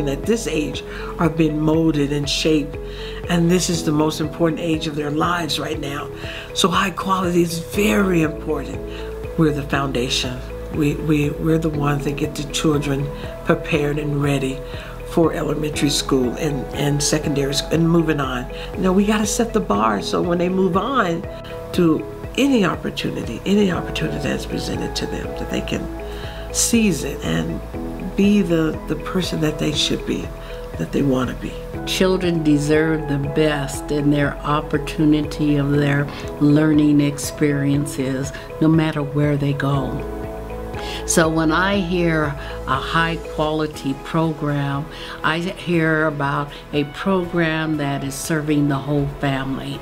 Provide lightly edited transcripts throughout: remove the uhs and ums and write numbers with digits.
at this age are being molded and shaped, and this is the most important age of their lives right now. So high quality is very important. We're the foundation. We're the ones that get the children prepared and ready for elementary school and secondary school and moving on. Now we got to set the bar so when they move on to any opportunity that's presented to them, that they can seize it and be the person that they should be, that they want to be. Children deserve the best in their opportunity of their learning experiences, no matter where they go. So when I hear a high quality program, I hear about a program that is serving the whole family.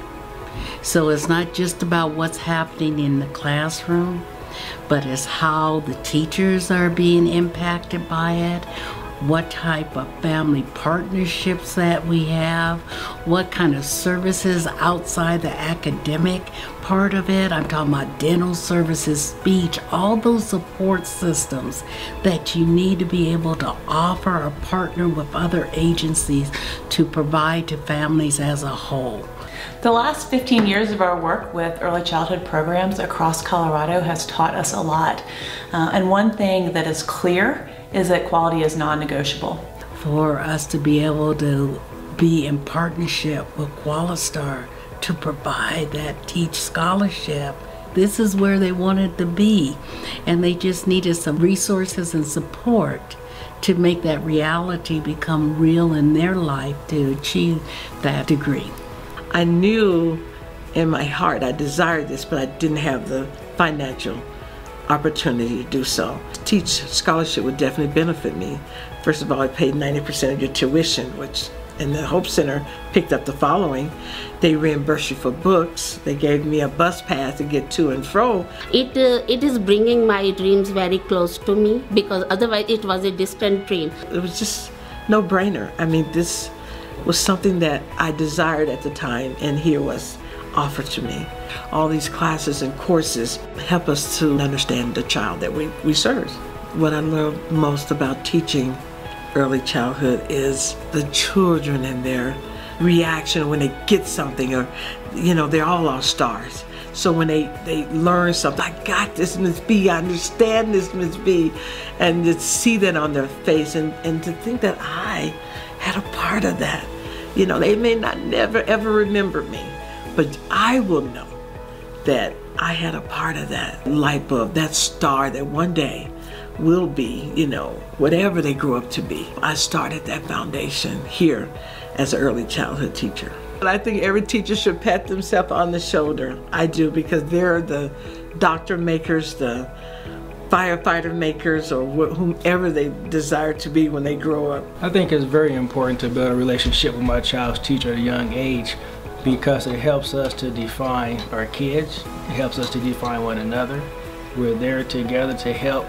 So it's not just about what's happening in the classroom, but it's how the teachers are being impacted by it, what type of family partnerships that we have, what kind of services outside the academic part of it. I'm talking about dental services, speech, all those support systems that you need to be able to offer or partner with other agencies to provide to families as a whole. The last 15 years of our work with early childhood programs across Colorado has taught us a lot. And one thing that is clear is that quality is non-negotiable. For us to be able to be in partnership with Qualistar to provide that TEACH scholarship, this is where they wanted to be. And they just needed some resources and support to make that reality become real in their life to achieve that degree. I knew in my heart I desired this, but I didn't have the financial opportunity to do so. TEACH scholarship would definitely benefit me. First of all, I paid 90% of your tuition, which in the Hope Center picked up the following. They reimbursed you for books. They gave me a bus pass to get to and fro. It is bringing my dreams very close to me, because otherwise it was a distant dream. It was just no brainer. I mean, this was something that I desired at the time, and here was offered to me. All these classes and courses help us to understand the child that we serve. What I love most about teaching early childhood is the children and their reaction when they get something, or, you know, they're all our stars. So when they learn something, I got this, Miss B, I understand this, Miss B, and to see that on their face, and to think that I had a part of that. You know, they may not never ever remember me, but I will know that I had a part of that light bulb, that star that one day will be, you know, whatever they grew up to be. I started that foundation here as an early childhood teacher. But I think every teacher should pat themselves on the shoulder. I do, because they're the doctor makers, the firefighter makers, or whomever they desire to be when they grow up. I think it's very important to build a relationship with my child's teacher at a young age, because it helps us to define our kids, it helps us to define one another. We're there together to help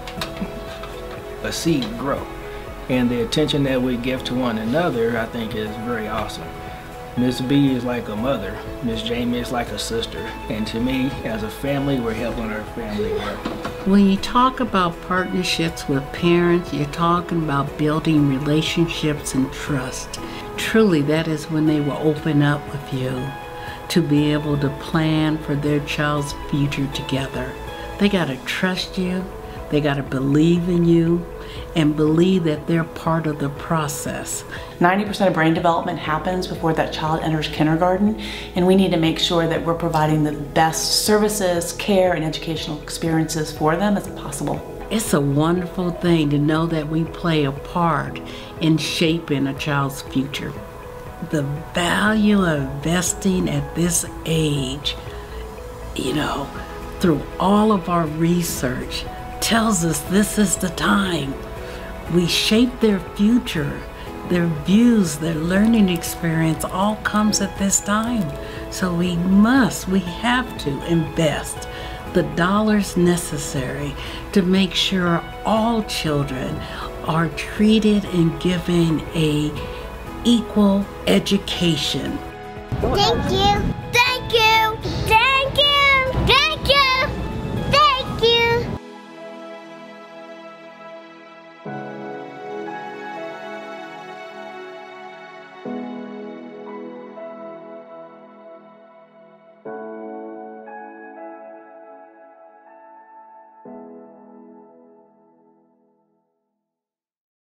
a seed grow. And the attention that we give to one another, I think, is very awesome. Miss B is like a mother, Miss Jamie is like a sister, and to me, as a family, we're helping our family grow. When you talk about partnerships with parents, you're talking about building relationships and trust. Truly, that is when they will open up with you to be able to plan for their child's future together. They gotta trust you, they gotta believe in you, and believe that they're part of the process. 90% of brain development happens before that child enters kindergarten, and we need to make sure that we're providing the best services, care, and educational experiences for them as possible. It's a wonderful thing to know that we play a part in shaping a child's future. The value of investing at this age, you know, through all of our research, tells us this is the time. We shape their future, their views, their learning experience, all comes at this time. So we have to invest the dollars necessary to make sure all children are treated and given an equal education. Thank you.